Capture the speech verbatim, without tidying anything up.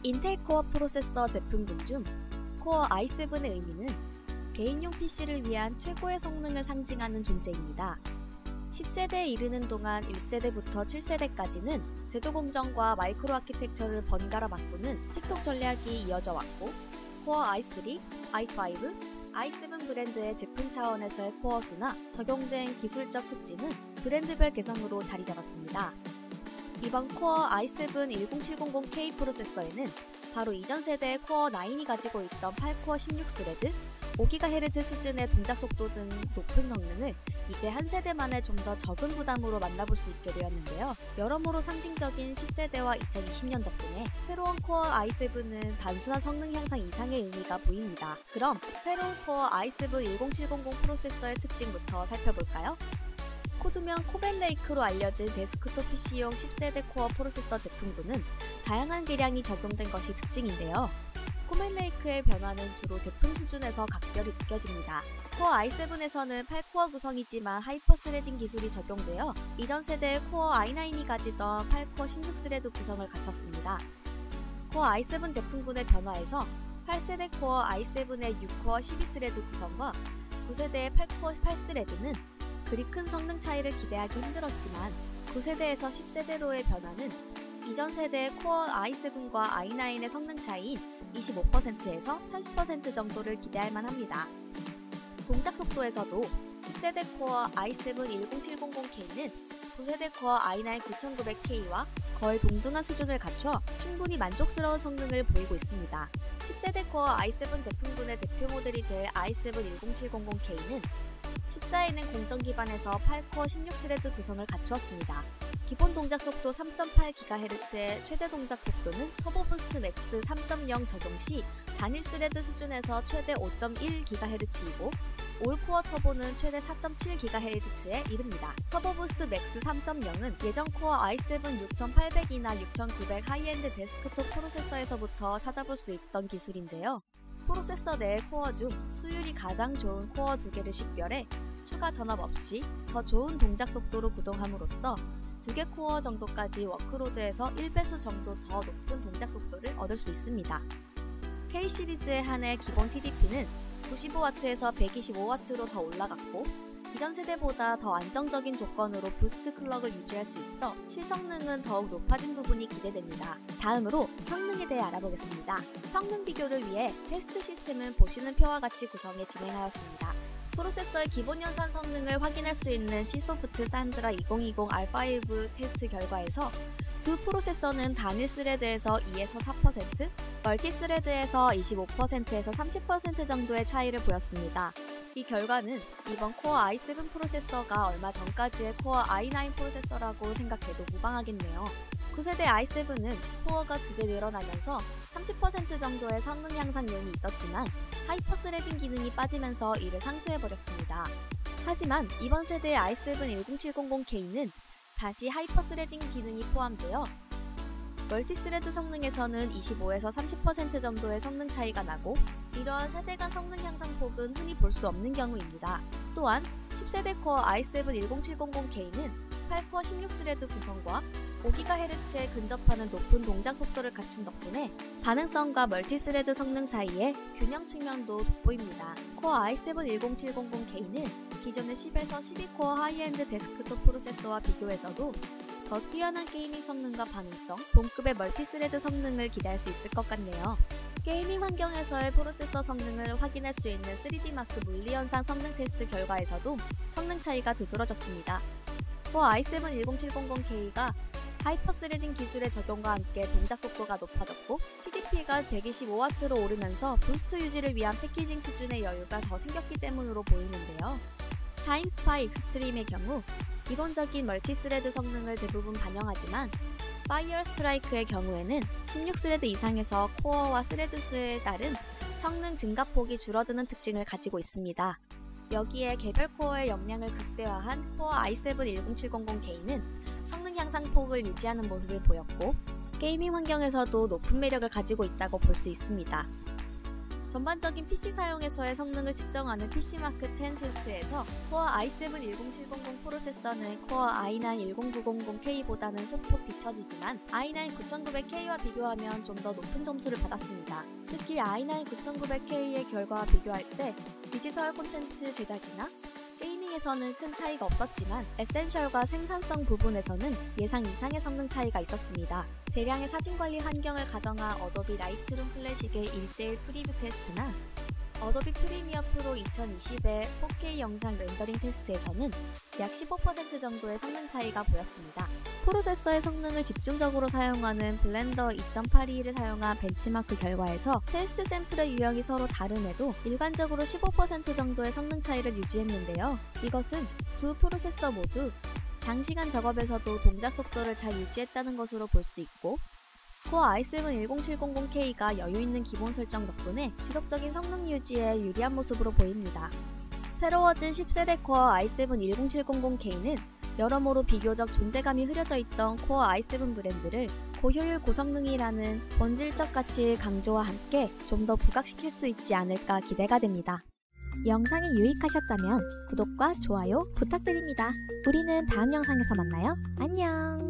인텔 코어 프로세서 제품군 중 코어 아이 세븐의 의미는 개인용 피씨를 위한 최고의 성능을 상징하는 존재입니다. 십 세대에 이르는 동안 일 세대부터 칠 세대까지는 제조 공정과 마이크로 아키텍처를 번갈아 바꾸는 틱톡 전략이 이어져 왔고, 코어 아이 쓰리, 아이 파이브, 아이 세븐 브랜드의 제품 차원에서의 코어 수나 적용된 기술적 특징은 브랜드별 개성으로 자리 잡았습니다. 이번 코어 아이 세븐 일공칠공공 케이 프로세서에는 바로 이전 세대의 코어 나인이 가지고 있던 팔 코어 십육 스레드, 오 기가헤르츠 수준의 동작 속도 등 높은 성능을 이제 한 세대만에 좀 더 적은 부담으로 만나볼 수 있게 되었는데요. 여러모로 상징적인 십 세대와 이천이십 년 덕분에 새로운 코어 아이 세븐은 단순한 성능 향상 이상의 의미가 보입니다. 그럼 새로운 코어 아이 세븐 일공칠공공 프로세서의 특징부터 살펴볼까요? 코드명 코벨레이크로 알려진 데스크톱 피씨용 십 세대 코어 프로세서 제품군은 다양한 개량이 적용된 것이 특징인데요. 코벨레이크의 변화는 주로 제품 수준에서 각별히 느껴집니다. 코어 아이 세븐에서는 팔 코어 구성이지만 하이퍼 스레딩 기술이 적용되어 이전 세대의 코어 아이 나인이 가지던 팔 코어 십육 스레드 구성을 갖췄습니다. 코어 아이 세븐 제품군의 변화에서 팔 세대 코어 아이 세븐의 육 코어 십이 스레드 구성과 구 세대의 팔 코어 팔 스레드는 그리 큰 성능 차이를 기대하기 힘들었지만 구 세대에서 십 세대로의 변화는 이전 세대의 코어 아이 세븐과 아이 나인의 성능 차이인 이십오 퍼센트에서 삼십 퍼센트 정도를 기대할 만합니다. 동작 속도에서도 십 세대 코어 아이 세븐 일공칠공공 케이는 구 세대 코어 아이 나인 구천구백 케이와 거의 동등한 수준을 갖춰 충분히 만족스러운 성능을 보이고 있습니다. 십 세대 코어 아이 세븐 제품군의 대표 모델이 될 아이 세븐 일공칠공공 케이는 십사 인행 공정 기반에서 팔 코어 십육 스레드 구성을 갖추었습니다. 기본 동작 속도 삼 점 팔 기가헤르츠의 최대 동작 속도는 터보 부스트 맥스 삼 점 영 적용 시 단일 스레드 수준에서 최대 오 점 일 기가헤르츠이고 올 코어 터보는 최대 사 점 칠 기가헤르츠에 이릅니다. 터보 부스트 맥스 삼 점 영은 예전 코어 아이 세븐 육천팔백이나 육천구백 하이엔드 데스크톱 프로세서에서부터 찾아볼 수 있던 기술인데요. 프로세서 내의 코어 중 수율이 가장 좋은 코어 두 개를 식별해 추가 전압 없이 더 좋은 동작 속도로 구동함으로써 두 개 코어 정도까지 워크로드에서 일 배수 정도 더 높은 동작 속도를 얻을 수 있습니다. K 시리즈에 한해 기본 티디피는 구십오 와트에서 백이십오 와트로 더 올라갔고 이전 세대보다 더 안정적인 조건으로 부스트 클럭을 유지할 수 있어 실성능은 더욱 높아진 부분이 기대됩니다. 다음으로 성능에 대해 알아보겠습니다. 성능 비교를 위해 테스트 시스템은 보시는 표와 같이 구성해 진행하였습니다. 프로세서의 기본 연산 성능을 확인할 수 있는 C소프트 산드라 이천이십 알 파이브 테스트 결과에서 두 프로세서는 단일 스레드에서 이에서 사 퍼센트, 멀티 스레드에서 이십오 퍼센트에서 삼십 퍼센트 정도의 차이를 보였습니다. 이 결과는 이번 코어 아이 세븐 프로세서가 얼마 전까지의 코어 아이 나인 프로세서라고 생각해도 무방하겠네요. 구 세대 아이 세븐은 코어가 두 개 늘어나면서 삼십 퍼센트 정도의 성능 향상 요인이 있었지만 하이퍼 스레딩 기능이 빠지면서 이를 상쇄해버렸습니다. 하지만 이번 세대의 아이 세븐 일공칠공공 케이는 다시 하이퍼 스레딩 기능이 포함되어 멀티 스레드 성능에서는 이십오에서 삼십 퍼센트 정도의 성능 차이가 나고 이러한 세대 간 성능 향상 폭은 흔히 볼 수 없는 경우입니다. 또한 십 세대 코어 아이 세븐 일공칠공공 케이는 팔 코어 십육 스레드 구성과 오 기가헤르츠에 근접하는 높은 동작 속도를 갖춘 덕분에 반응성과 멀티 스레드 성능 사이의 균형 측면도 돋보입니다. 코어 아이 세븐 일공칠공공 케이는 기존의 십에서 십이 코어 하이엔드 데스크톱 프로세서와 비교해서도 더 뛰어난 게이밍 성능과 반응성, 동급의 멀티 스레드 성능을 기대할 수 있을 것 같네요. 게이밍 환경에서의 프로세서 성능을 확인할 수 있는 쓰리디 마크 물리현상 성능 테스트 결과에서도 성능 차이가 두드러졌습니다. 코어 아이 세븐 일공칠공공 케이가 하이퍼 스레딩 기술의 적용과 함께 동작 속도가 높아졌고 티디피가 백이십오 와트로 오르면서 부스트 유지를 위한 패키징 수준의 여유가 더 생겼기 때문으로 보이는데요. 타임스파이 익스트림의 경우 이론적인 멀티 스레드 성능을 대부분 반영하지만 파이어 스트라이크의 경우에는 십육 스레드 이상에서 코어와 스레드 수에 따른 성능 증가폭이 줄어드는 특징을 가지고 있습니다. 여기에 개별 코어의 역량을 극대화한 코어 아이 세븐 일공칠공공 케이는 성능 향상 폭을 유지하는 모습을 보였고 게이밍 환경에서도 높은 매력을 가지고 있다고 볼 수 있습니다. 전반적인 피씨 사용에서의 성능을 측정하는 피씨마크 텐 테스트에서 코어 아이 세븐 일공칠공공 프로세서는 코어 아이 나인 일공구공공 케이보다는 소폭 뒤처지지만 아이 나인 구천구백 케이와 비교하면 좀 더 높은 점수를 받았습니다. 특히 아이 나인 구천구백 케이의 결과와 비교할 때 디지털 콘텐츠 제작이나 게이밍에서는 큰 차이가 없었지만 에센셜과 생산성 부분에서는 예상 이상의 성능 차이가 있었습니다. 대량의 사진관리 환경을 가정한 어도비 라이트룸 클래식의 일 대일 프리뷰 테스트나 어도비 프리미어 프로 이천이십의 포케이 영상 렌더링 테스트에서는 약 십오 퍼센트 정도의 성능 차이가 보였습니다. 프로세서의 성능을 집중적으로 사용하는 블렌더 이점팔이를 사용한 벤치마크 결과에서 테스트 샘플의 유형이 서로 다름에도 일관적으로 십오 퍼센트 정도의 성능 차이를 유지했는데요. 이것은 두 프로세서 모두 장시간 작업에서도 동작 속도를 잘 유지했다는 것으로 볼 수 있고, 코어 아이 세븐 일공칠공공 케이가 여유있는 기본 설정 덕분에 지속적인 성능 유지에 유리한 모습으로 보입니다. 새로워진 십 세대 코어 아이 세븐 일공칠공공 케이는 여러모로 비교적 존재감이 흐려져 있던 코어 아이 세븐 브랜드를 고효율 고성능이라는 본질적 가치의 강조와 함께 좀 더 부각시킬 수 있지 않을까 기대가 됩니다. 영상이 유익하셨다면 구독과 좋아요 부탁드립니다. 우리는 다음 영상에서 만나요. 안녕!